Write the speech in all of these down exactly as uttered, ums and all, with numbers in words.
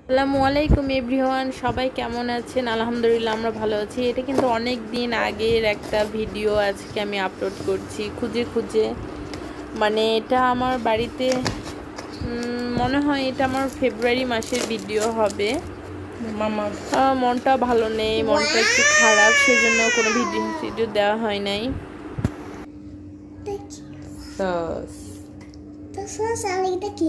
আসসালামু আলাইকুম এভরিওয়ান, সবাই কেমন আছেন? আলহামদুলিল্লাহ আমরা ভালো আছি। এটা কিন্তু অনেক দিন আগের একটা ভিডিও আজকে আমি আপলোড করছি খুঁজে খুঁজে। মানে এটা আমার বাড়িতে মনে হয় এটা আমার ফেব্রুয়ারি মাসের ভিডিও হবে। মামা মনটা ভালো নেই, মনটা একটু খারাপ, সেজন্য কোনো ভিডিও ভিডিও দেওয়া হয় নাই। সস তো সস আর এটা কি?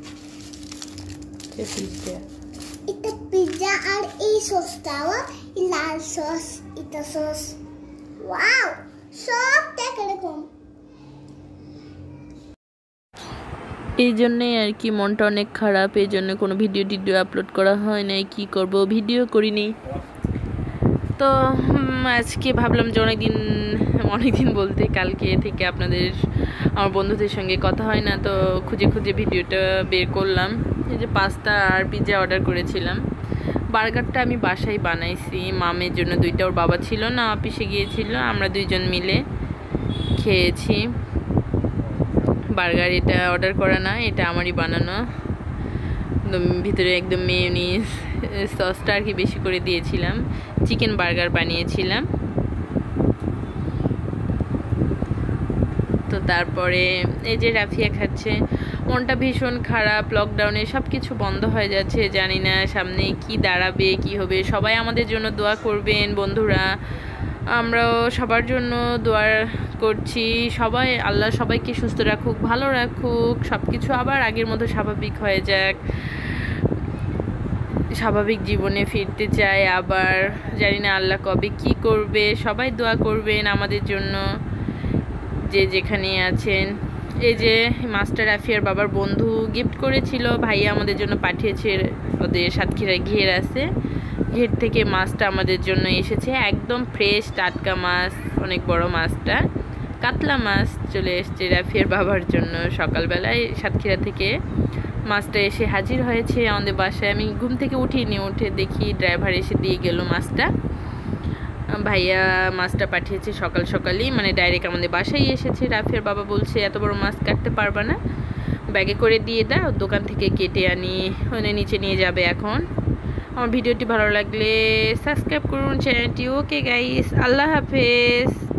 পিৎজা। এটা পিৎজা আর এই সসটাও লাল সস, এটা সস। ওয়াও, সবটা কিরকম। এই জন্যই আর কি মনটা অনেক খারাপ, এই জন্য কোনো ভিডিও টিডিও আপলোড করা হয় নাই। কি করব, ভিডিও করিনি। তো আজকে ভাবলাম যে অনেকদিন অনেকদিন বলতে কালকে থেকে আপনাদের আমার বন্ধুদের সঙ্গে কথা হয় না, তো খুঁজে খুঁজে ভিডিওটা বের করলাম। এই যে পাস্তা আর পিৎজা অর্ডার করেছিলাম। বার্গারটা আমি বাসায় বানাইছি মামের জন্য, দুইটা, ওর বাবা ছিল না, অফিসে গিয়েছিল, আমরা দুইজন মিলে খেয়েছি বার্গার। এটা অর্ডার করা না, এটা আমারই বানানো। একদম ভিতরে একদম মেয়োনিজ সসটা আর কি বেশি করে দিয়েছিলাম। চিকেন বার্গার বানিয়েছিলাম। তো তারপরে এই যে রাফিয়া খাচ্ছে। মনটা ভীষণ খারাপ, লকডাউনে সব কিছু বন্ধ হয়ে যাচ্ছে, জানি না সামনে কি দাঁড়াবে, কি হবে। সবাই আমাদের জন্য দোয়া করবেন বন্ধুরা, আমরাও সবার জন্য দোয়া করছি। সবাই, আল্লাহ সবাইকে সুস্থ রাখুক, ভালো রাখুক, সব কিছু আবার আগের মতো স্বাভাবিক হয়ে যাক, স্বাভাবিক জীবনে ফিরতে চাই আবার। জানি না আল্লাহ কবে কি করবে, সবাই দোয়া করবেন আমাদের জন্য যে যেখানে আছেন। এই যে মাস্টার রাফিয়ার বাবার বন্ধু গিফট করেছিল, ভাইয়া আমাদের জন্য পাঠিয়েছে, ওদের সাতক্ষীরায় ঘের আছে, ঘের থেকে মাছটা আমাদের জন্য এসেছে, একদম ফ্রেশ টাটকা মাছ, অনেক বড় মাছটা, কাতলা মাছ চলে এসছে রাফিয়ার বাবার জন্য। সকালবেলায় সাতক্ষীরা থেকে মাছটা এসে হাজির হয়েছে আমাদের বাসায়। আমি ঘুম থেকে উঠিনি, উঠে দেখি ড্রাইভার এসে দিয়ে গেল মাছটা। ভাইয়া মাছটা পাঠিয়েছে সকাল সকালই, মানে ডাইরেক্ট আমাদের বাসায় এসেছে। রাফিয়ার বাবা বলছে এত বড় মাছ কাটতে পারবা না, ব্যাগে করে দিয়ে দাও, দোকান থেকে কেটে আনি, ওখানে নিচে নিয়ে যাবে এখন। আমার ভিডিওটি ভালো লাগলে সাবস্ক্রাইব করুন চ্যানেলটি। ওকে গাইস, আল্লাহ হাফেজ।